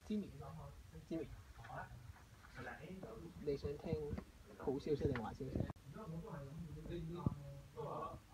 Jimmy，你想聽好消息定壞消息？